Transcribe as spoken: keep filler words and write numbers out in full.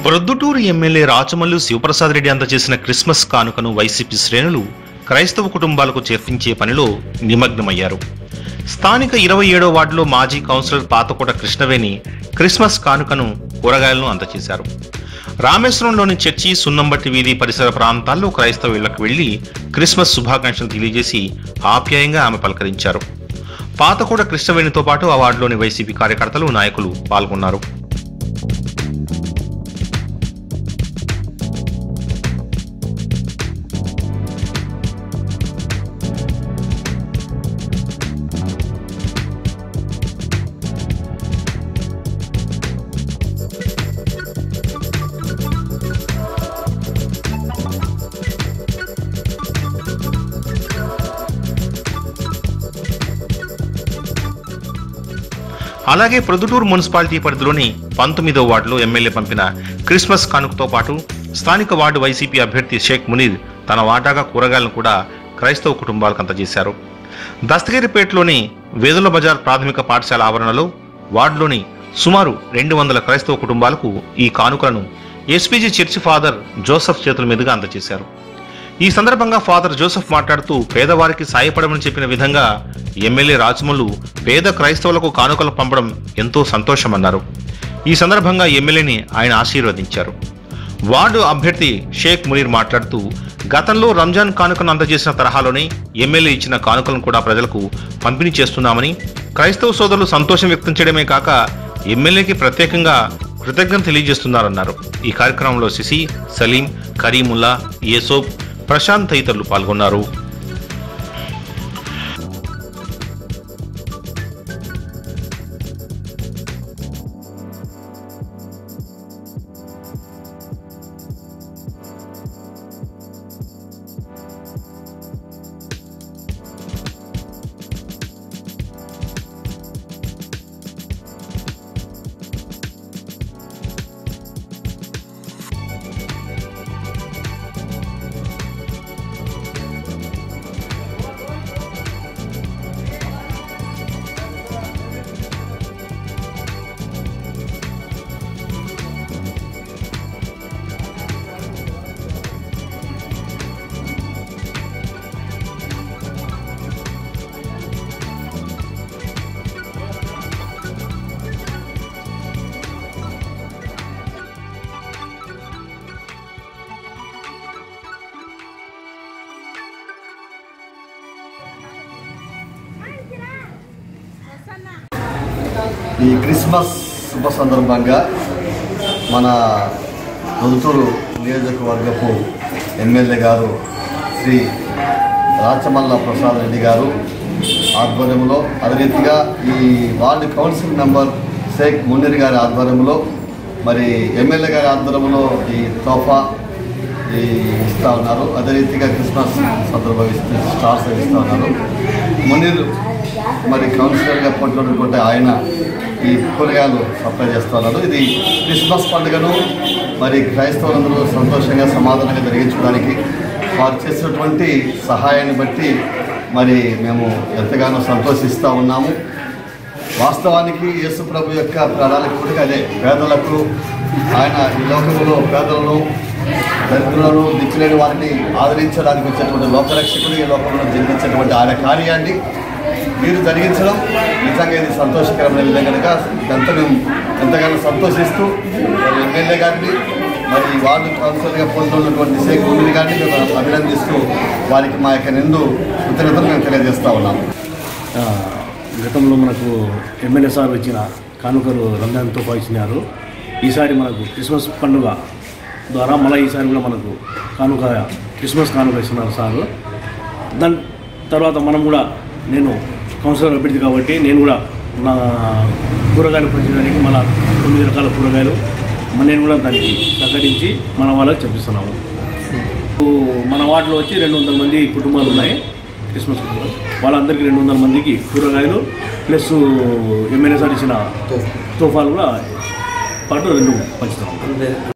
Proddatur MLA Rachamallu Sivaprasad Reddy అందజేసిన Christmas కానుకను YCP శ్రేణులు క్రైస్తవ కుటుంబాలకు చేర్పించే పనిలో నిమగ్నమయ్యారు. స్థానిక ఇరవై ఏడో వార్డులో మాజీ కౌన్సిలర్ పాతకోట కృష్ణవేణి క్రిస్మస్ కానుకను కూరగాయలను అందజేశారు. రామేశ్వరంలోని చర్చి, సున్నంబట్టి వీధి పరిసర ప్రాంతాల్లో క్రైస్తవ ఇళ్లకు వెళ్లి క్రిస్మస్ శుభాకాంక్షలు తెలియజేసి ఆప్యాయంగా ఆమె పలకరించారు. పాతకోట కృష్ణవేణితో పాటు ఆ వార్డులోని వైసీపీ కార్యకర్తలు, నాయకులు పాల్గొన్నారు. అలాగే ప్రొద్దుటూరు మున్సిపాలిటీ పరిధిలోని పంతొమ్మిదో వార్డులో ఎమ్మెల్యే పంపిన క్రిస్మస్ కానుకతో పాటు స్థానిక వార్డు వైసీపీ అభ్యర్థి షేక్ మునీర్ తన వాటాగా కూరగాయలను కూడా క్రైస్తవ కుటుంబాలకు అందజేశారు. దస్తగిరిపేటలోని వేదుల బజార్ ప్రాథమిక పాఠశాల ఆవరణలో వార్డులోని సుమారు రెండు వందల క్రైస్తవ కుటుంబాలకు ఈ కానుకలను ఎస్పీజీ చర్చి ఫాదర్ జోసెఫ్ చేతుల మీదుగా అందజేశారు. ఈ సందర్భంగా ఫాదర్ జోసెఫ్ మాట్లాడుతూ, పేదవారికి సాయపడమని చెప్పిన విధంగా ఎమ్మెల్యే రాచమల్లు పేద క్రైస్తవులకు కానుకలు పంపడం ఎంతో సంతోషమన్నారు. ఈ సందర్భంగా ఎమ్మెల్యేని ఆయన ఆశీర్వదించారు. వార్డు అభ్యర్థి షేక్ మునీర్ మాట్లాడుతూ, గతంలో రంజాన్ కానుకను అందజేసిన తరహాలోనే ఎమ్మెల్యే ఇచ్చిన కానుకలను కూడా ప్రజలకు పంపిణీ చేస్తున్నామని, క్రైస్తవ సోదరులు సంతోషం వ్యక్తం చేయడమే కాక ఎమ్మెల్యేకి ప్రత్యేకంగా కృతజ్ఞత తెలియజేస్తున్నారన్నారు. ఈ కార్యక్రమంలో సిసి, సలీం, కరీముల్లా, యేసోబ్, ప్రశాంత్ తదితరులు పాల్గొన్నారు. ఈ క్రిస్మస్ శుభ సందర్భంగా మన ప్రొద్దుటూరు నియోజకవర్గపు ఎమ్మెల్యే గారు శ్రీ రాచమల్ల ప్రసాద్ రెడ్డి గారు ఆధ్వర్యంలో, అదే రీతిగా ఈ ward council member Sheikh Munir గారి ఆధ్వర్యంలో, మరి ఎమ్మెల్యే గారి ఆధ్వర్యంలో ఈ తోఫా ఈ ఇస్తూ ఉన్నారు. అదే రీతిగా క్రిస్మస్ సందర్భంగా ఇస్తూ స్టార్స్ ఇస్తూ ఉన్నారు. మునీర్ మరి కౌన్సిలర్గా పోటీ ఆయన ఈ కూరగాయలు సప్లై చేస్తూ ఉన్నారు. ఇది క్రిస్మస్ పండుగను మరి క్రైస్తవులందరూ సంతోషంగా, సమాధానంగా జరిగించడానికి వారు చేసినటువంటి సహాయాన్ని బట్టి మరి మేము ఎంతగానో సంతోషిస్తూ ఉన్నాము. వాస్తవానికి యేసు ప్రభు యొక్క ప్రణాళిక కూడా అదే, పేదలకు ఆయన ఈ లోకంలో పేదలను, దరిద్రులను, దిక్కులేని వారిని ఆదరించడానికి వచ్చేటువంటి లోకరక్షకుడు ఈ లోకంలో జన్మించేటువంటి ఆయన కార్యాన్ని మీరు జరిగించడం నిజంగా ఇది సంతోషకరమైన విధంగా కనుక ఇదంతా మేము ఎంతగానో సంతోషిస్తూ మరి ఎమ్మెల్యే గారిని, మరి వార్డు కౌన్సిలర్గా పొందుతున్నటువంటి షేక్ మునీర్ గారిని మేము అభినందిస్తూ వారికి మా యొక్క నిండు కృతజ్ఞతలు మేము తెలియజేస్తూ ఉన్నాము. గతంలో మనకు ఎమ్మెల్యే సార్ వచ్చిన కానుకలు రంజాన్తో ఇచ్చినారు. ఈసారి మనకు క్రిస్మస్ పండుగ ద్వారా మళ్ళీ ఈసారి కూడా మనకు కానుక క్రిస్మస్ కానుక ఇస్తున్నారు సారు. దాని తర్వాత మనం కూడా, నేను కౌన్సిలర్ అభ్యర్థి కాబట్టి నేను కూడా నా కూరగాయలు పంచడానికి మన తొమ్మిది రకాల కూరగాయలు నేను కూడా దానికి ప్రకటించి మన వాళ్ళకి చెప్పిస్తున్నాము. మన వార్డులో వచ్చి రెండు వందల మంది కుటుంబాలు ఉన్నాయి. క్రిస్మస్ కుటుంబాలు వాళ్ళందరికీ రెండు వందల మందికి కూరగాయలు ప్లస్ ఎమ్మెల్యే సార్ ఇచ్చిన తోఫాలు కూడా పాటు రెండు పంచుతున్నాము.